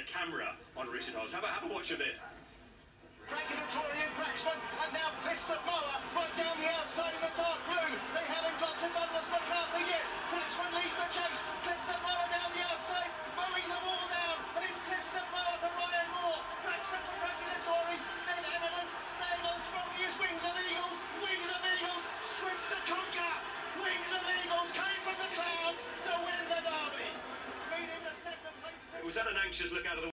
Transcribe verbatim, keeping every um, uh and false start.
the camera on Richard Hoiles. How about have a watch of this? Commentator and Cracksman, and now Cliffs of Mower right down the outside of the dark blue. They haven't got to Douglas MacArthur yet. Cracksman leads the chase. Cliffs of Mower down the outside, mowing them all down, and it's Cliffs of Mower for Ryan Moore. Cracksman for Commentator, then Eminent, staying on strongly as Wings of Eagles. Wings of Eagles, swift to conquer. Wings of Eagles came from the clouds to win the derby. Beating the second place. Was that an anxious look out of the